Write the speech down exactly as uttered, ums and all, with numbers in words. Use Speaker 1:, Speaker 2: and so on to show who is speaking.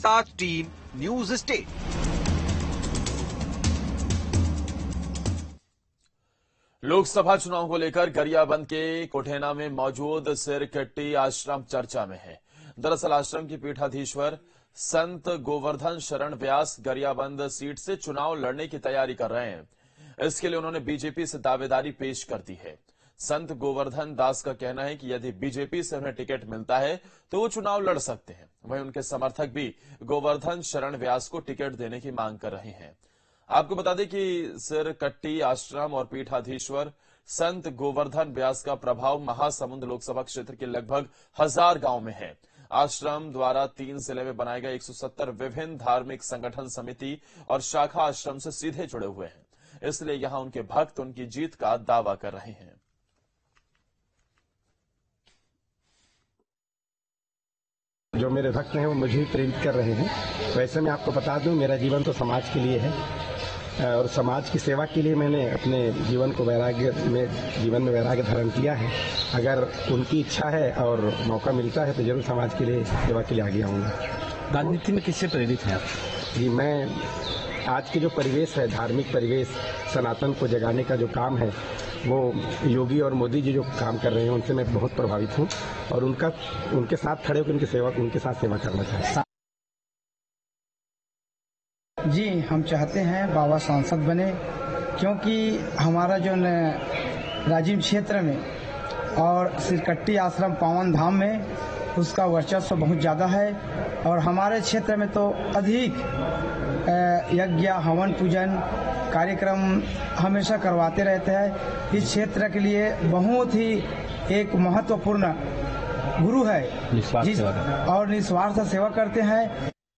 Speaker 1: साथ team news state.
Speaker 2: Lok Sabha चुनाव को लेकर गरियाबंद के कोठेना में मौजूद सिरकट्टी आश्रम चर्चा में है। दरअसल आश्रम की पीठाधीश्वर संत गोवर्धन शरण व्यास गरियाबंद सीट से चुनाव लड़ने की तैयारी कर रहे हैं। इसके लिए उन्होंने बीजेपी से दावेदारी पेश कर दी है। संत गोवर्धन दास का कहना है कि यदि बीजेपी से उन्हें टिकट मिलता है तो वो चुनाव लड़ सकते हैं। वहीं उनके समर्थक भी गोवर्धन शरण व्यास को टिकट देने की मांग कर रहे हैं। आपको बता दें कि सिरकट्टी आश्रम और पीठाधीश्वर संत गोवर्धन व्यास का प्रभाव महासमुंद लोकसभा क्षेत्र के लगभग हजार गांव में है। आश्रम द्वारा तीन जिले में बनाए गए एक सौ सत्तर विभिन्न धार्मिक संगठन समिति और शाखा आश्रम से सीधे जुड़े हुए हैं, इसलिए यहां उनके भक्त उनकी जीत का दावा कर रहे हैं।
Speaker 3: जो मेरे भक्त हैं वो मुझे ही प्रेरित कर रहे हैं। वैसे मैं आपको बता दूं, मेरा जीवन तो समाज के लिए है और समाज की सेवा के लिए मैंने अपने जीवन को वैराग्य में जीवन में वैराग्य धारण किया है। अगर उनकी इच्छा है और मौका मिलता है तो जरूर समाज के लिए सेवा के लिए आगे आऊंगा।
Speaker 4: राजनीति में किससे प्रेरित हैं आप?
Speaker 3: जी, मैं आज के जो परिवेश है, धार्मिक परिवेश, सनातन को जगाने का जो काम है, वो योगी और मोदी जी जो काम कर रहे हैं उनसे मैं बहुत प्रभावित हूं और उनका उनके साथ खड़े होकर उनकी सेवा उनके साथ सेवा करना चाहता हूं।
Speaker 5: जी, हम चाहते हैं बाबा सांसद बने, क्योंकि हमारा जो राजीव क्षेत्र में और सिरकट्टी आश्रम पावन धाम में उसका वर्चस्व बहुत ज़्यादा है और हमारे क्षेत्र में तो अधिक यज्ञ हवन पूजन कार्यक्रम हमेशा करवाते रहते हैं। इस क्षेत्र के लिए बहुत ही एक महत्वपूर्ण गुरु है
Speaker 4: निस्वार्थ
Speaker 5: जिस और निस्वार्थ सेवा करते हैं।